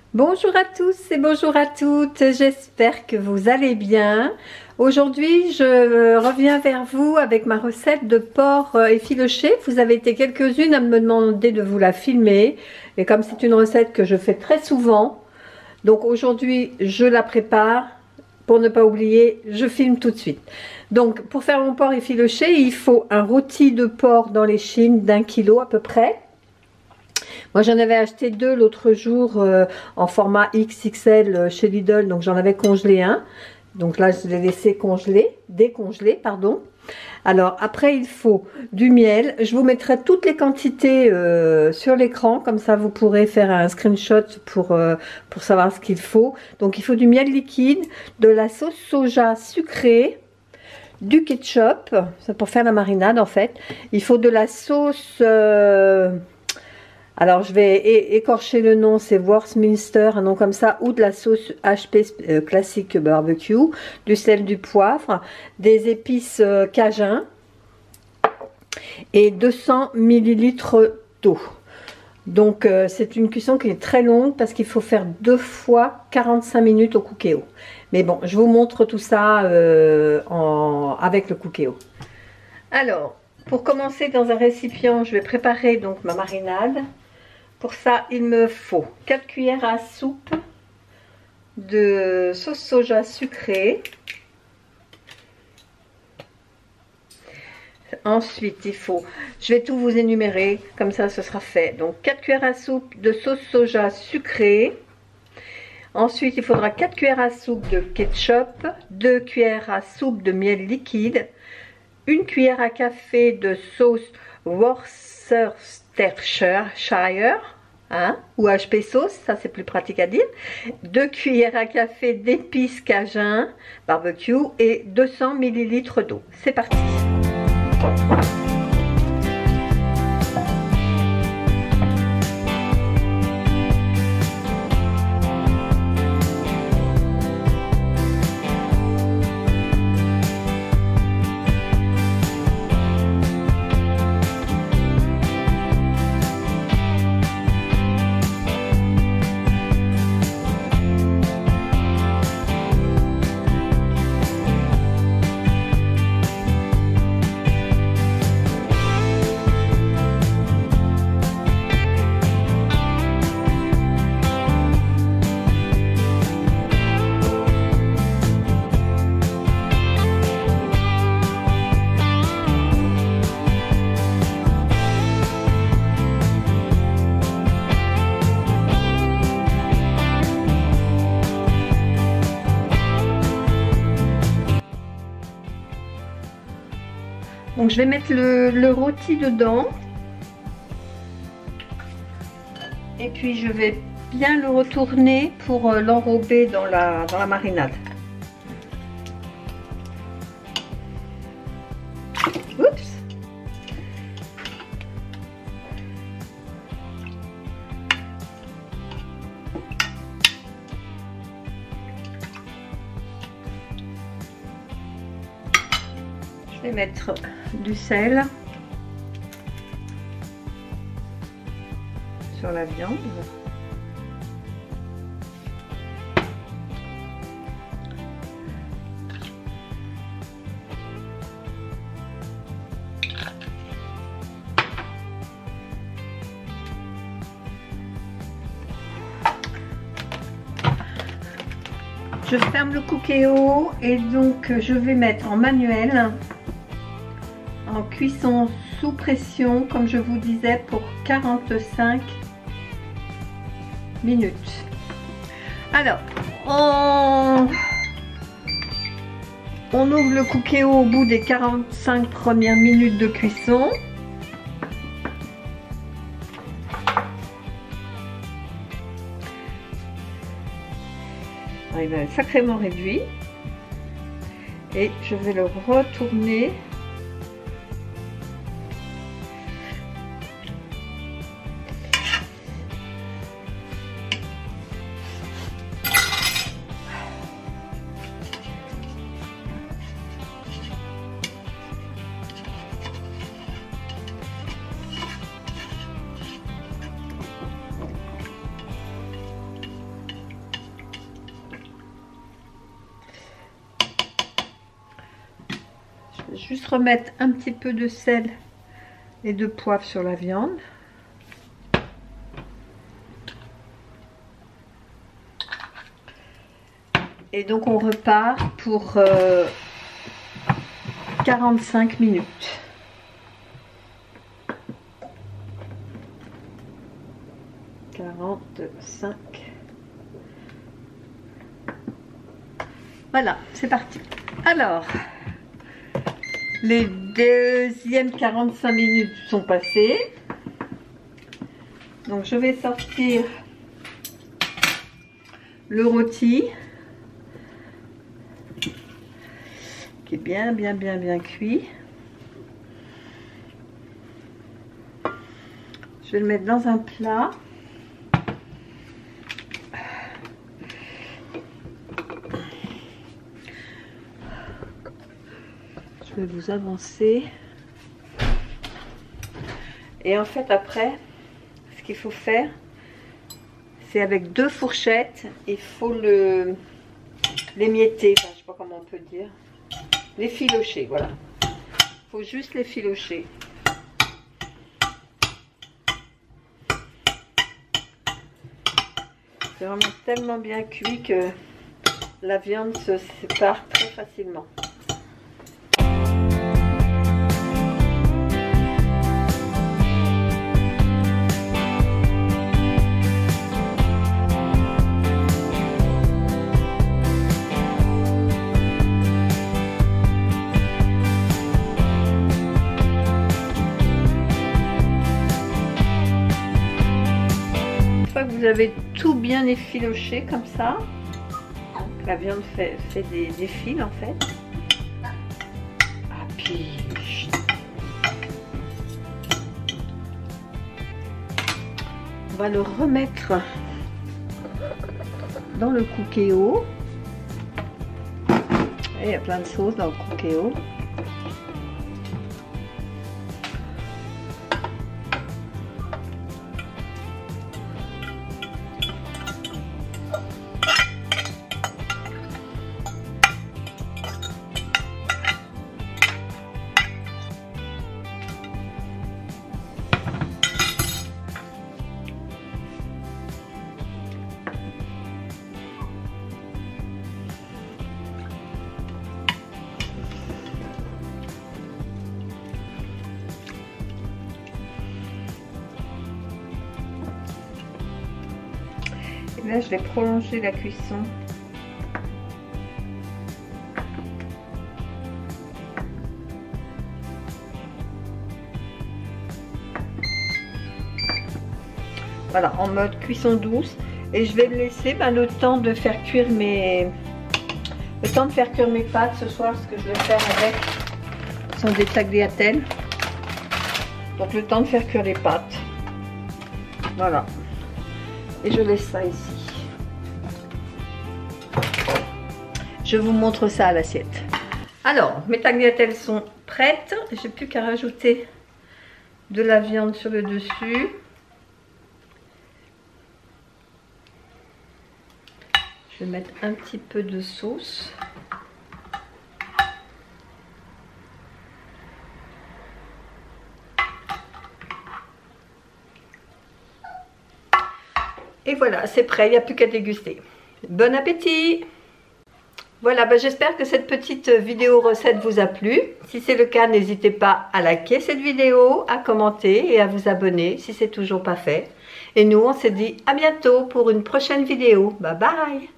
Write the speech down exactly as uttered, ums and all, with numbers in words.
Bonjour à tous et bonjour à toutes, j'espère que vous allez bien. Aujourd'hui je reviens vers vous avec ma recette de porc effiloché. Vous avez été quelques-unes à me demander de vous la filmer et comme c'est une recette que je fais très souvent, donc aujourd'hui je la prépare. Pour ne pas oublier, je filme tout de suite. Donc pour faire mon porc effiloché, il faut un rôti de porc dans l'échine d'un kilo à peu près. Moi j'en avais acheté deux l'autre jour euh, en format X X L chez Lidl, donc j'en avais congelé un. Donc là je l'ai laissé congeler, décongeler pardon. Alors après il faut du miel, je vous mettrai toutes les quantités euh, sur l'écran, comme ça vous pourrez faire un screenshot pour, euh, pour savoir ce qu'il faut. Donc il faut du miel liquide, de la sauce soja sucrée, du ketchup, c'est pour faire la marinade en fait. Il faut de la sauce... Euh, Alors je vais écorcher le nom, c'est Worcester, un nom comme ça, ou de la sauce H P euh, classique barbecue, du sel, du poivre, des épices euh, cajun et deux cents millilitres d'eau. Donc euh, c'est une cuisson qui est très longue parce qu'il faut faire deux fois quarante-cinq minutes au Cookéo. Mais bon, je vous montre tout ça euh, en, avec le Cookéo. Alors, pour commencer dans un récipient, je vais préparer donc ma marinade. Pour ça, il me faut quatre cuillères à soupe de sauce soja sucrée. Ensuite, il faut, je vais tout vous énumérer, comme ça ce sera fait. Donc quatre cuillères à soupe de sauce soja sucrée. Ensuite, il faudra quatre cuillères à soupe de ketchup, deux cuillères à soupe de miel liquide, une cuillère à café de sauce Worcestershire, hein, ou H P sauce, ça c'est plus pratique à dire, deux cuillères à café d'épices cajun barbecue et deux cents millilitres d'eau. C'est parti. Donc je vais mettre le, le rôti dedans et puis je vais bien le retourner pour l'enrober dans la, dans la marinade. Oups. Je vais mettre du sel sur la viande. Je ferme le Cookéo et donc je vais mettre en manuel, en cuisson sous pression, comme je vous disais, pour quarante-cinq minutes. Alors, on, on ouvre le Cookéo au bout des quarante-cinq premières minutes de cuisson. Il va être sacrément réduit. Et je vais le retourner. juste remettre un petit peu de sel et de poivre sur la viande. Et donc on repart pour euh, quarante-cinq minutes. quarante-cinq. Voilà, c'est parti. Alors, les deuxièmes quarante-cinq minutes sont passées. Donc je vais sortir le rôti qui est bien bien bien bien cuit. Je vais le mettre dans un plat. Je vais vous avancer. Et en fait après, ce qu'il faut faire, c'est avec deux fourchettes, il faut le l'émietter, enfin, je sais pas comment on peut dire, les filocher, voilà. Il faut juste les filocher. C'est vraiment tellement bien cuit que la viande se sépare très facilement. Vous avez tout bien effiloché comme ça. Donc, la viande fait, fait des, des fils en fait. Ah, puis... on va le remettre dans le cookéo. Et il y a plein de sauce dans le cookéo. Et là, je vais prolonger la cuisson. Voilà, en mode cuisson douce. Et je vais le laisser ben, le temps de faire cuire mes... Le temps de faire cuire mes pâtes ce soir, ce que je vais faire avec sont des tagliatelles. Donc le temps de faire cuire les pâtes. Voilà. Et je laisse ça ici. Je vous montre ça à l'assiette. Alors, mes tagliatelles sont prêtes. J'ai plus qu'à rajouter de la viande sur le dessus. Je vais mettre un petit peu de sauce. Et voilà, c'est prêt, il n'y a plus qu'à déguster. Bon appétit! Voilà, ben j'espère que cette petite vidéo recette vous a plu. Si c'est le cas, n'hésitez pas à liker cette vidéo, à commenter et à vous abonner si c'est toujours pas fait. Et nous, on se dit à bientôt pour une prochaine vidéo. Bye bye!